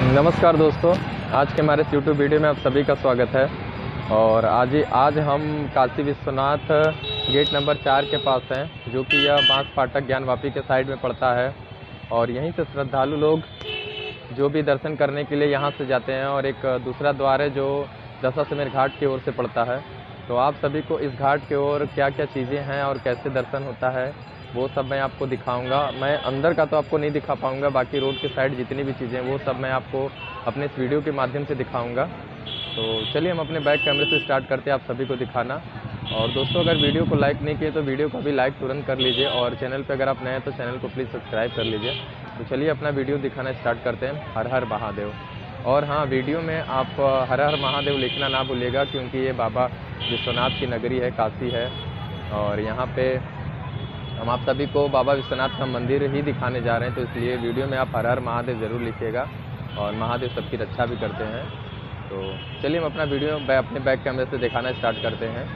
नमस्कार दोस्तों, आज के हमारे यूट्यूब वीडियो में आप सभी का स्वागत है। और आज हम काशी विश्वनाथ गेट नंबर 4 के पास हैं, जो कि यह बांस फाटक ज्ञानवापी के साइड में पड़ता है। और यहीं से श्रद्धालु लोग जो भी दर्शन करने के लिए यहाँ से जाते हैं। और एक दूसरा द्वार है जो दशाश्वमेध घाट की ओर से पड़ता है। तो आप सभी को इस घाट की ओर क्या क्या चीज़ें हैं और कैसे दर्शन होता है वो सब मैं आपको दिखाऊंगा। मैं अंदर का तो आपको नहीं दिखा पाऊंगा, बाकी रोड के साइड जितनी भी चीज़ें वो सब मैं आपको अपने इस वीडियो के माध्यम से दिखाऊंगा। तो चलिए हम अपने बैक कैमरे से स्टार्ट करते हैं आप सभी को दिखाना। और दोस्तों, अगर वीडियो को लाइक नहीं किए तो वीडियो को भी लाइक तुरंत कर लीजिए, और चैनल पर अगर आप नए हैं तो चैनल को प्लीज़ सब्सक्राइब कर लीजिए। तो चलिए अपना वीडियो दिखाना स्टार्ट करते हैं। हर हर महादेव। और हाँ, वीडियो में आप हर हर महादेव लिखना ना भूलिएगा, क्योंकि ये बाबा विश्वनाथ की नगरी है, काशी है। और यहाँ पे हम आप सभी को बाबा विश्वनाथ का मंदिर ही दिखाने जा रहे हैं, तो इसलिए वीडियो में आप हर हर महादेव ज़रूर लिखिएगा। और महादेव सबकी रक्षा भी करते हैं। तो चलिए हम अपना वीडियो अपने बैक कैमरे से दिखाना स्टार्ट करते हैं।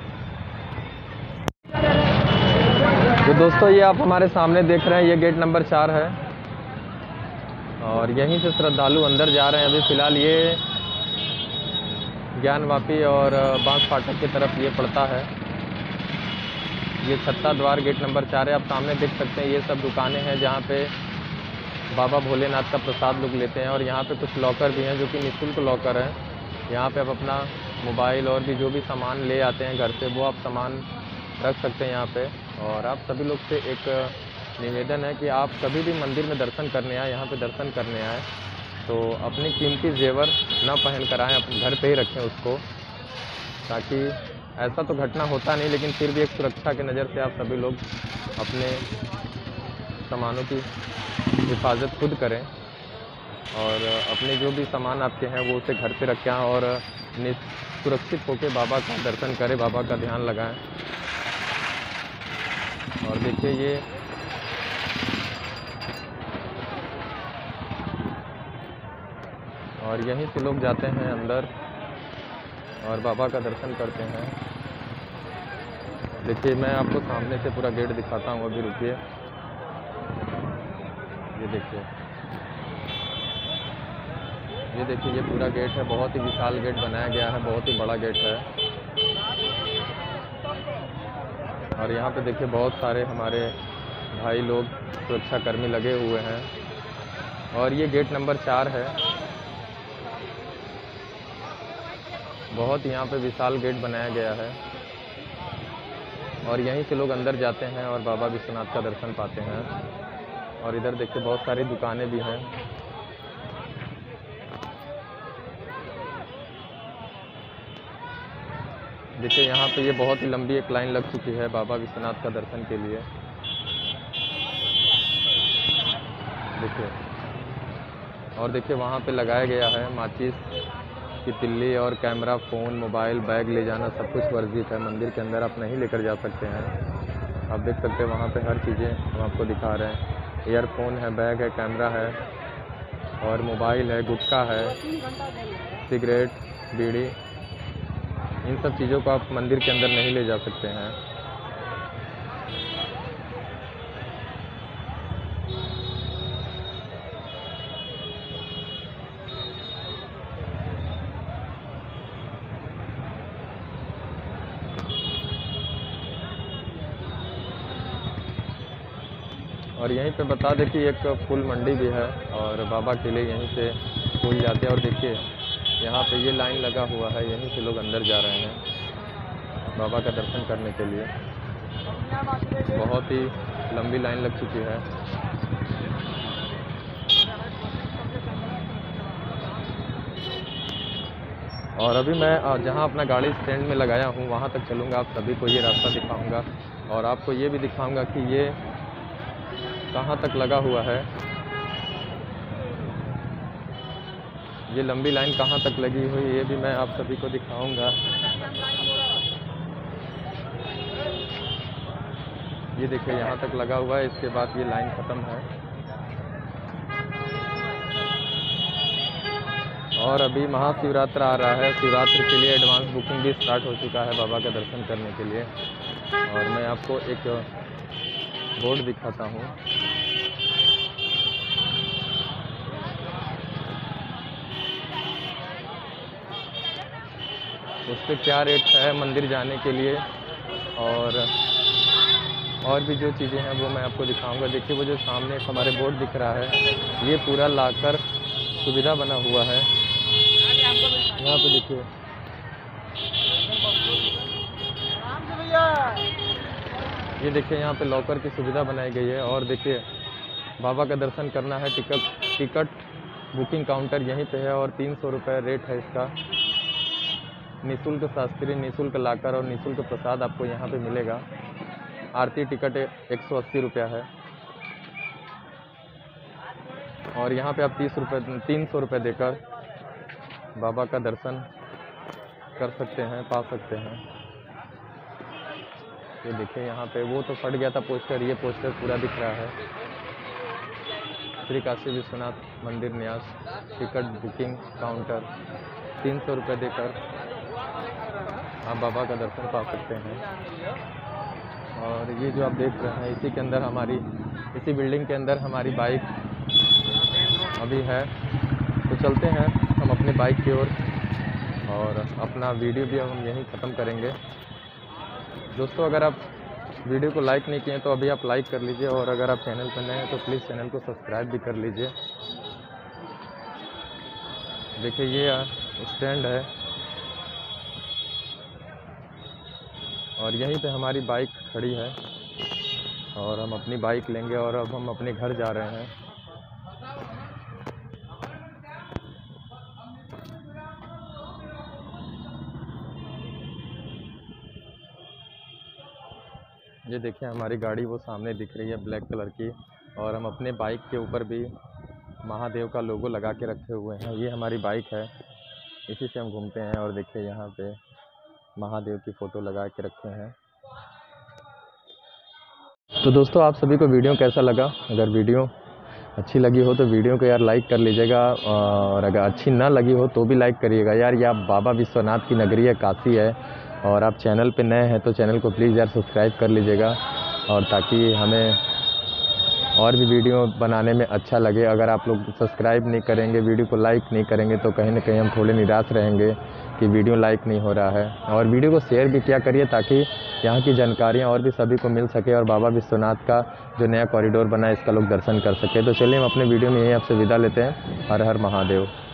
तो दोस्तों, ये आप हमारे सामने देख रहे हैं, ये गेट नंबर 4 है। और यहीं से श्रद्धालु अंदर जा रहे हैं। अभी फ़िलहाल ये ज्ञानवापी और बांस फाटक की तरफ ये पड़ता है। ये छत्ता द्वार गेट नंबर 4 है। आप सामने देख सकते हैं, ये सब दुकानें हैं जहाँ पे बाबा भोलेनाथ का प्रसाद लोग लेते हैं। और यहाँ पे कुछ लॉकर भी हैं जो कि निःशुल्क लॉकर हैं। यहाँ पे आप अपना मोबाइल और भी जो भी सामान ले आते हैं घर से, वो आप सामान रख सकते हैं यहाँ पे। और आप सभी लोग से एक निवेदन है कि आप कभी भी मंदिर में दर्शन करने आए, यहाँ पे दर्शन करने आए, तो अपनी कीमती जेवर ना पहन कर आएँ, अपने घर पे ही रखें उसको। ताकि ऐसा तो घटना होता नहीं, लेकिन फिर भी एक सुरक्षा की नज़र से आप सभी लोग अपने सामानों की हिफाजत खुद करें। और अपने जो भी सामान आपके हैं वो उसे घर पे रखें और सुरक्षित होकर बाबा का दर्शन करें, बाबा का ध्यान लगाएं। और देखिए, ये और यहीं से लोग जाते हैं अंदर और बाबा का दर्शन करते हैं। देखिए, मैं आपको सामने से पूरा गेट दिखाता हूँ। अभी रुकिए, ये देखिए, ये पूरा गेट है। बहुत ही विशाल गेट बनाया गया है, बहुत ही बड़ा गेट है। और यहाँ पे देखिए बहुत सारे हमारे भाई लोग सुरक्षाकर्मी लगे हुए हैं। और ये गेट नंबर 4 है। बहुत यहाँ पे विशाल गेट बनाया गया है। और यहीं से लोग अंदर जाते हैं और बाबा विश्वनाथ का दर्शन पाते हैं। और इधर देखिए बहुत सारी दुकानें भी हैं। देखिए, यहाँ पे ये बहुत ही लंबी एक लाइन लग चुकी है बाबा विश्वनाथ का दर्शन के लिए। देखिए, और देखिए वहाँ पे लगाया गया है माचिस की तिल्ली और कैमरा, फ़ोन, मोबाइल, बैग ले जाना सब कुछ वर्जित है। मंदिर के अंदर आप नहीं लेकर जा सकते हैं। आप देख सकते हैं वहाँ पे हर चीज़ें हम आपको दिखा रहे हैं। ईयरफोन है, बैग है, कैमरा है और मोबाइल है, गुटखा है, सिगरेट, बीड़ी, इन सब चीज़ों को आप मंदिर के अंदर नहीं ले जा सकते हैं। और यहीं पे बता दें कि एक फूल मंडी भी है और बाबा के लिए यहीं से फूल जाते हैं। और देखिए यहाँ पे ये लाइन लगा हुआ है, यहीं से लोग अंदर जा रहे हैं बाबा का दर्शन करने के लिए। बहुत ही लंबी लाइन लग चुकी है। और अभी मैं जहाँ अपना गाड़ी स्टैंड में लगाया हूँ वहाँ तक चलूँगा, आप सभी को ये रास्ता दिखाऊँगा। और आपको ये भी दिखाऊँगा कि ये कहाँ तक लगा हुआ है, ये लंबी लाइन कहाँ तक लगी हुई है, ये भी मैं आप सभी को दिखाऊंगा। ये देखिए यहाँ तक लगा हुआ है, इसके बाद ये लाइन ख़त्म है। और अभी महाशिवरात्रि आ रहा है, शिवरात्रि के लिए एडवांस बुकिंग भी स्टार्ट हो चुका है बाबा का दर्शन करने के लिए। और मैं आपको एक बोर्ड दिखाता हूँ। उस पर क्या रेट है मंदिर जाने के लिए, और भी जो चीज़ें हैं वो मैं आपको दिखाऊंगा। देखिए वो जो सामने एक हमारे बोर्ड दिख रहा है, ये पूरा लॉकर सुविधा बना हुआ है। यहाँ पे देखिए, ये देखिए यहाँ पे लॉकर की सुविधा बनाई गई है। और देखिए बाबा का दर्शन करना है, टिकट बुकिंग काउंटर यहीं पे है और 300 रुपये रेट है इसका। निःशुल्क शास्त्री, निःशुल्क लाकर और निःशुल्क प्रसाद आपको यहाँ पे मिलेगा। आरती टिकट 180 रुपया है और यहाँ पे आप 300 रुपये देकर बाबा का दर्शन कर सकते हैं, पा सकते हैं। ये देखिए यहाँ पे वो तो फट गया था पोस्टर, ये पोस्टर पूरा दिख रहा है। श्री काशी विश्वनाथ मंदिर न्यास, टिकट बुकिंग काउंटर 300 रुपये देकर आप बाबा का दर्शन पा सकते हैं। और ये जो आप देख रहे हैं इसी के अंदर इसी बिल्डिंग के अंदर हमारी बाइक अभी है। तो चलते हैं हम अपने बाइक की ओर और अपना वीडियो भी हम यहीं ख़त्म करेंगे। दोस्तों अगर आप वीडियो को लाइक नहीं किए तो अभी आप लाइक कर लीजिए, और अगर आप चैनल पर नए हैं तो प्लीज़ चैनल को सब्सक्राइब भी कर लीजिए। देखिए ये स्टैंड है और यहीं पे हमारी बाइक खड़ी है और हम अपनी बाइक लेंगे और अब हम अपने घर जा रहे हैं। ये देखिए हमारी गाड़ी वो सामने दिख रही है ब्लैक कलर की, और हम अपने बाइक के ऊपर भी महादेव का लोगो लगा के रखे हुए हैं। ये हमारी बाइक है, इसी से हम घूमते हैं। और देखिए यहाँ पे महादेव की फ़ोटो लगा के रखे हैं। तो दोस्तों आप सभी को वीडियो कैसा लगा? अगर वीडियो अच्छी लगी हो तो वीडियो को यार लाइक कर लीजिएगा, और अगर अच्छी ना लगी हो तो भी लाइक करिएगा यार। ये आप बाबा विश्वनाथ की नगरी है, काशी है, और आप चैनल पे नए हैं तो चैनल को प्लीज़ यार सब्सक्राइब कर लीजिएगा, और ताकि हमें और भी वीडियो बनाने में अच्छा लगे। अगर आप लोग सब्सक्राइब नहीं करेंगे, वीडियो को लाइक नहीं करेंगे तो कहीं ना कहीं हम थोड़े निराश रहेंगे कि वीडियो लाइक नहीं हो रहा है। और वीडियो को शेयर भी किया करिए ताकि यहाँ की जानकारियाँ और भी सभी को मिल सके, और बाबा विश्वनाथ का जो नया कॉरिडोर बना है इसका लोग दर्शन कर सके। तो चलिए हम अपने वीडियो में यही आपसे विदा लेते हैं। हर हर महादेव।